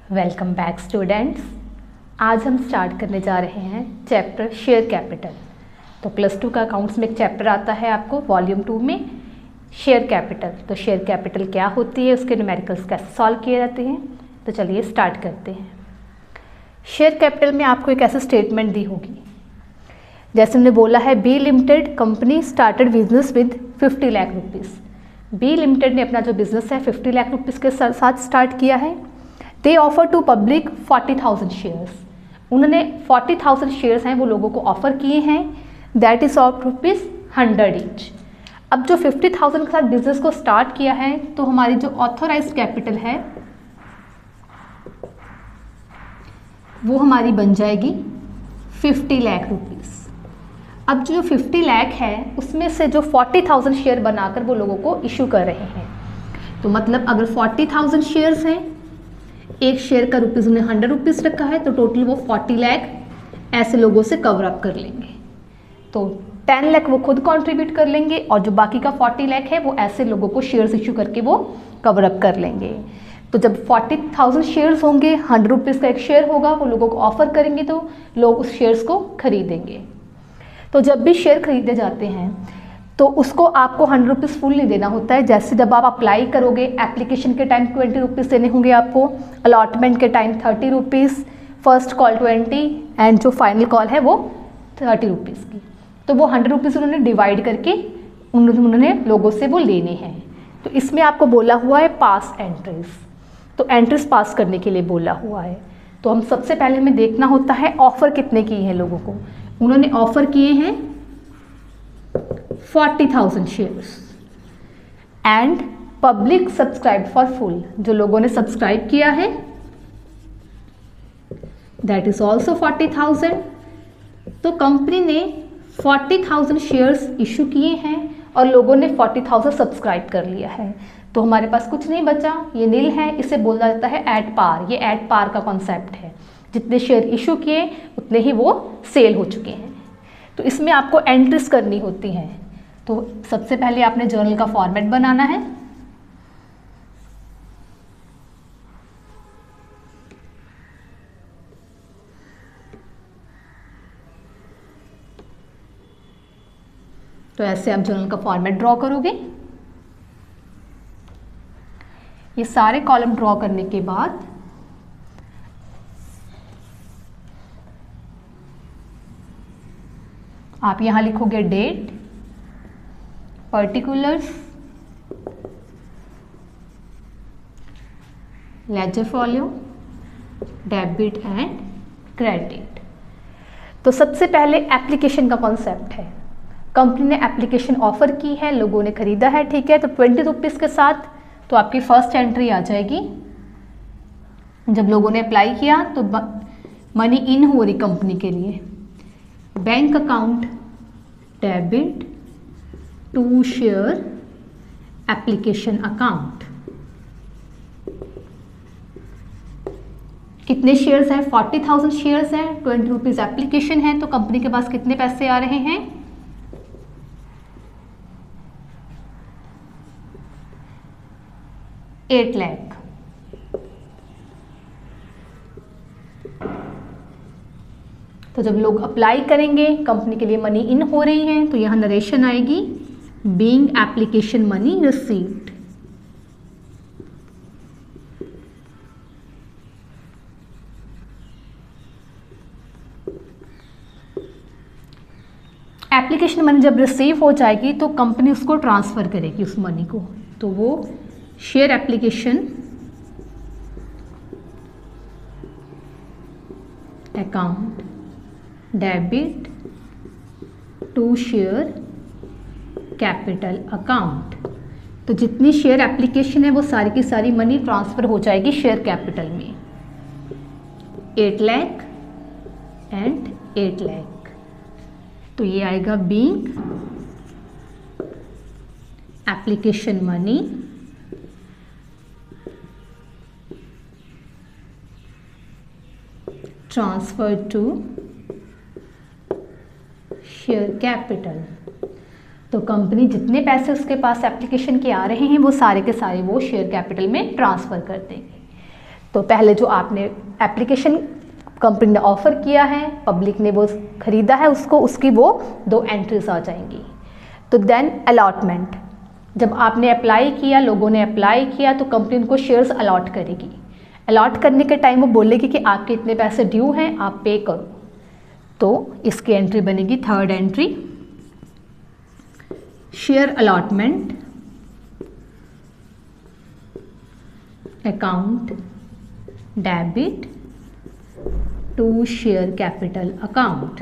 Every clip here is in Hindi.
Welcome back students. आज हम स्टार्ट करने जा रहे हैं चैप्टर शेयर कैपिटल। तो प्लस 2 का अकाउंट्स में एक चैप्टर आता है आपको वॉल्यूम 2 में शेयर कैपिटल। तो शेयर कैपिटल क्या होती है, उसके न्यूमेरिकल्स कैसे सॉल्व किए जाते हैं, तो चलिए स्टार्ट करते हैं। शेयर कैपिटल में आपको एक ऐसी स्टेटमेंट दी होगी, जैसे हमने बोला है B limited company started business with 50 lakh rupees. B limited ने अपना जो बिजनेस है 50 लाख रुपीज़ के साथ स्टार्ट किया है। They offer to public 40,000 shares. उन्होंने 40,000 शेयर्स हैं वो लोगों को ऑफर किए हैं, दैट इज ऑफ ₹100 ईच। अब जो 50,000 के साथ बिजनेस को स्टार्ट किया है, तो हमारी जो ऑथोराइज कैपिटल है वो हमारी बन जाएगी 50 लाख रुपीज़। अब जो 50 लाख है उसमें से जो 40,000 शेयर बनाकर वो लोगों को इशू कर रहे हैं, तो मतलब अगर 40,000 शेयर्स हैं, एक शेयर का रुपीज़ उन्हें 100 रुपीज़ रखा है, तो टोटल वो 40 लाख ऐसे लोगों से कवर अप कर लेंगे। तो 10 लाख वो खुद कंट्रीब्यूट कर लेंगे और जो बाकी का 40 लाख है वो ऐसे लोगों को शेयर्स इशू करके वो कवर अप कर लेंगे। तो जब 40,000 शेयर्स होंगे, 100 रुपीज़ का एक शेयर होगा, वो लोगों को ऑफर करेंगे तो लोग उस शेयर्स को खरीदेंगे। तो जब भी शेयर खरीदे जाते हैं तो उसको आपको 100 रुपीज़ फुल नहीं देना होता है। जैसे जब आप अप्लाई करोगे, एप्लीकेशन के टाइम 20 रुपीज़ देने होंगे आपको, अलॉटमेंट के time 30 rupees, first call 20 and जो फाइनल कॉल है वो 30 रुपीज़ की। तो वो 100 रुपीज़ उन्होंने डिवाइड करके उन्होंने लोगों से वो लेने हैं। तो इसमें आपको बोला हुआ है पास एंट्रीज, तो एंट्रीज पास करने के लिए बोला हुआ है। तो हम सबसे पहले हमें देखना होता है ऑफ़र कितने किए हैं लोगों को। उन्होंने ऑफ़र किए हैं 40,000 shares and public subscribe for full. जो लोगों ने सब्सक्राइब किया है दैट इज ऑल्सो 40,000। तो कंपनी ने 40,000 शेयर्स इशू किए हैं और लोगों ने 40,000 सब्सक्राइब कर लिया है। तो हमारे पास कुछ नहीं बचा, ये नील है, इसे बोला जाता है एट पार। ये एट पार का कॉन्सेप्ट है, जितने शेयर इशू किए उतने ही वो सेल हो चुके हैं। तो इसमें आपको एंट्रीज करनी होती हैं। तो सबसे पहले आपने जर्नल का फॉर्मेट बनाना है। तो ऐसे आप जर्नल का फॉर्मेट ड्रॉ करोगे। ये सारे कॉलम ड्रॉ करने के बाद आप यहां लिखोगे date, particulars, ledger folio, debit and credit. तो सबसे पहले एप्लीकेशन का कॉन्सेप्ट है। कंपनी ने एप्लीकेशन ऑफर की है, लोगों ने खरीदा है, ठीक है। तो 20 रुपीज़ के साथ तो आपकी फर्स्ट एंट्री आ जाएगी। जब लोगों ने अप्लाई किया तो मनी इन हो रही कंपनी के लिए। Bank account debit to share application account. कितने शेयर्स हैं? 40,000 शेयर्स हैं, 20 रुपीज़ एप्लीकेशन है, तो कंपनी के पास कितने पैसे आ रहे हैं? 8 लाख। तो जब लोग अप्लाई करेंगे, कंपनी के लिए मनी इन हो रही है, तो यहाँ नरेशन आएगी being application money received. Application money जब रिसीव हो जाएगी तो कंपनी उसको ट्रांसफ़र करेगी उस मनी को। तो वो share application account debit to share capital account. तो जितनी शेयर एप्लीकेशन है वो सारी की सारी मनी ट्रांसफ़र हो जाएगी शेयर कैपिटल में। 8 लाख एंड 8 लाख। तो ये आएगा being application money transfer to share capital. तो कंपनी जितने पैसे उसके पास एप्लीकेशन के आ रहे हैं वो सारे के सारे वो शेयर कैपिटल में ट्रांसफ़र कर देंगे। तो पहले जो आपने एप्लीकेशन कंपनी ने ऑफ़र किया है, पब्लिक ने वो ख़रीदा है उसको, उसकी वो 2 एंट्रीज आ जाएंगी। तो देन अलॉटमेंट, जब आपने अप्लाई किया, लोगों ने अप्लाई किया, तो कंपनी उनको शेयर्स अलॉट करेगी। अलॉट करने के टाइम वो बोलेगी कि आपके इतने पैसे ड्यू हैं, आप पे करो। तो इसकी एंट्री बनेगी 3rd entry, share allotment account debit to share capital account.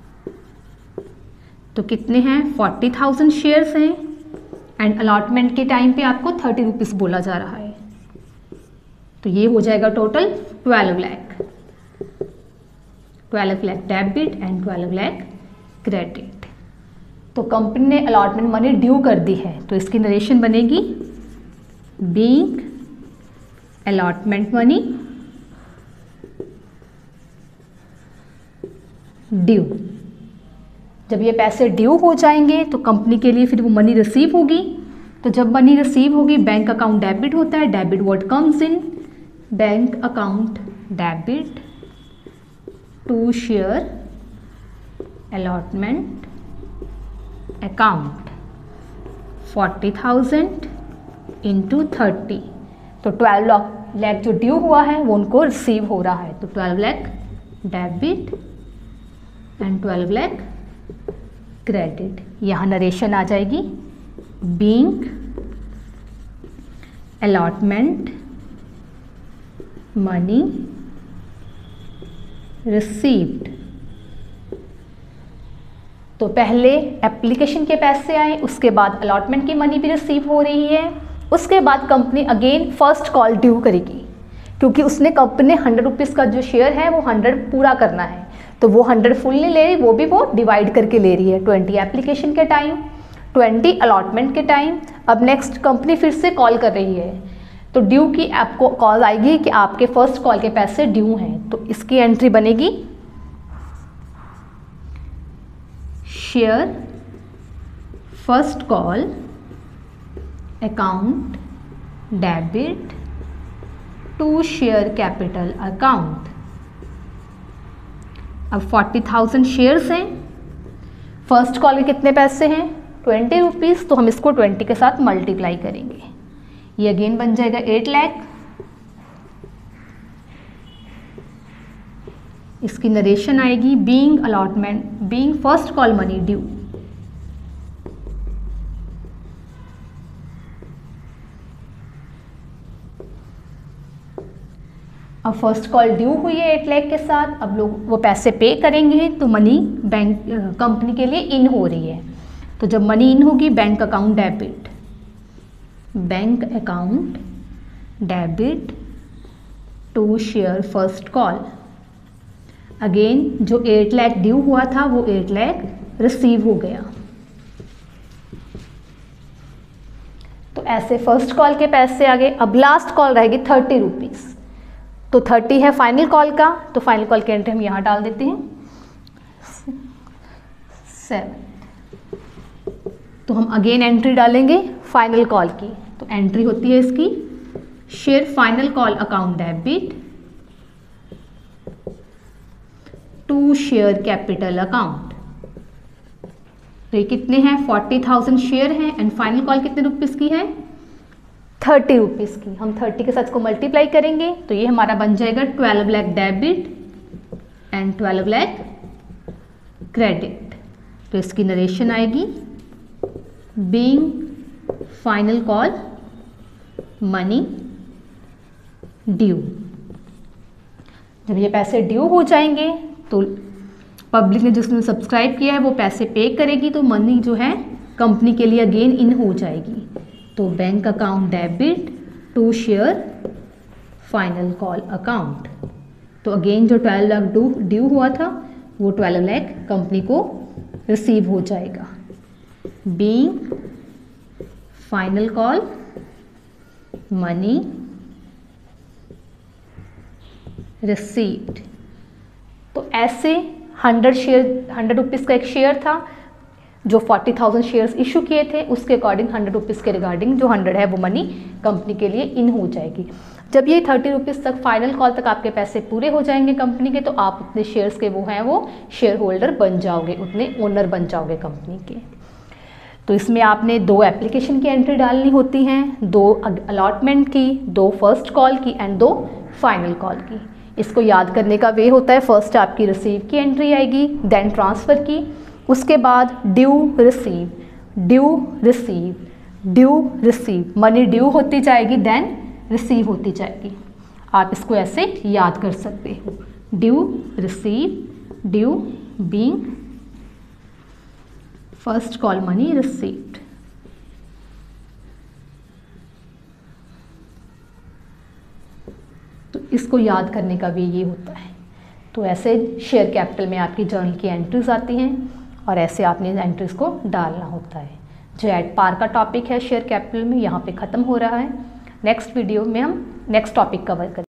तो कितने हैं, 40,000 शेयर्स हैं एंड अलॉटमेंट के टाइम पे आपको 30 रुपीज़ बोला जा रहा है। तो ये हो जाएगा total 12 lakh, 12 lakh debit and 12 lakh credit. तो कंपनी ने अलॉटमेंट मनी ड्यू कर दी है, तो इसकी नरेशन बनेगी बीइंग अलॉटमेंट मनी ड्यू। जब ये पैसे ड्यू हो जाएंगे तो कंपनी के लिए फिर वो मनी रिसीव होगी। तो जब मनी रिसीव होगी, बैंक अकाउंट डेबिट होता है, debit what comes in, bank account debit to share allotment account 40,000 into 30, तो 12 लाख जो ड्यू हुआ है वो उनको रिसीव हो रहा है। तो 12 lakh debit and 12 lakh credit. यहाँ नरेशन आ जाएगी बीइंग अलॉटमेंट मनी रिसीव्ड। तो पहले एप्लीकेशन के पैसे आए, उसके बाद अलॉटमेंट की मनी भी रिसीव हो रही है, उसके बाद company again first call due करेगी, क्योंकि उसने कंपनी 100 रुपीज़ का जो शेयर है वो 100 पूरा करना है। तो वो 100 फुल नहीं ले रही, वो भी वो डिवाइड करके ले रही है, 20 एप्लीकेशन के टाइम, 20 अलॉटमेंट के टाइम। अब नेक्स्ट कंपनी फिर से कॉल कर रही है, तो ड्यू की आपको कॉल आएगी कि आपके फर्स्ट कॉल के पैसे ड्यू हैं। तो इसकी एंट्री बनेगी share first call account debit to share capital account. अब 40,000 शेयर्स हैं, फर्स्ट कॉल के कितने पैसे हैं 20 रुपीज़, तो हम इसको 20 के साथ मल्टीप्लाई करेंगे, ये अगेन बन जाएगा 8 लाख। इसकी नरेशन आएगी being allotment being first call money due. अब फर्स्ट कॉल ड्यू हुई है 8 लाख के साथ, अब लोग वो पैसे पे करेंगे, तो मनी बैंक कंपनी के लिए इन हो रही है। तो जब मनी इन होगी, bank account debit, bank account debit to share first call. Again जो 8 लाख ड्यू हुआ था वो 8 लाख रिसीव हो गया। तो ऐसे फर्स्ट कॉल के पैसे आ गए। अब लास्ट कॉल रहेगी 30 रुपीज़, तो 30 है फाइनल कॉल का, तो फाइनल कॉल की एंट्री हम यहाँ डाल देते हैं 7। तो हम अगेन एंट्री डालेंगे फाइनल कॉल की। तो एंट्री होती है इसकी share final call account debit to share capital account. तो ये कितने हैं 40,000 शेयर हैं एंड फाइनल कॉल कितने रुपीज़ की है 30 रुपीज़ की। हम 30 के साथ इसको मल्टीप्लाई करेंगे, तो ये हमारा बन जाएगा 12 lakh debit and 12 lakh credit. तो इसकी नरेशन आएगी being final call money due. जब ये पैसे ड्यू हो जाएंगे तो पब्लिक ने जिसने सब्सक्राइब किया है वो पैसे पे करेगी, तो मनी जो है कंपनी के लिए अगेन इन हो जाएगी। तो bank account debit to share final call account. तो अगेन जो 12 लाख ड्यू हुआ था वो 12 लाख कंपनी को रिसीव हो जाएगा being final call money received. तो ऐसे 100 रुपीज़ का एक शेयर था जो 40,000 शेयर्स इशू किए थे, उसके अकॉर्डिंग 100 रुपीज़ के रिगार्डिंग जो 100 है वो मनी कंपनी के लिए इन हो जाएगी। जब ये 30 रुपीज़ तक फाइनल कॉल तक आपके पैसे पूरे हो जाएंगे कंपनी के, तो आप उतने शेयर्स के वो शेयर होल्डर बन जाओगे, उतने ओनर बन जाओगे कंपनी के। तो इसमें आपने 2 एप्लीकेशन की एंट्री डालनी होती हैं, 2 अलॉटमेंट की, 2 फर्स्ट कॉल की एंड 2 फाइनल कॉल की। इसको याद करने का वे होता है, फर्स्ट आपकी रिसीव की एंट्री आएगी, देन ट्रांसफ़र की, उसके बाद due receive, due receive, due receive, money due होती जाएगी, देन रिसीव होती जाएगी। आप इसको ऐसे याद कर सकते हो, due receive, due being first call money received. तो इसको याद करने का भी ये होता है। तो ऐसे शेयर कैपिटल में आपकी जर्नल की एंट्रीज आती हैं और ऐसे आपने एंट्रीज को डालना होता है। जो एट पार का टॉपिक है शेयर कैपिटल में, यहाँ पे ख़त्म हो रहा है। नेक्स्ट वीडियो में हम नेक्स्ट टॉपिक कवर करेंगे।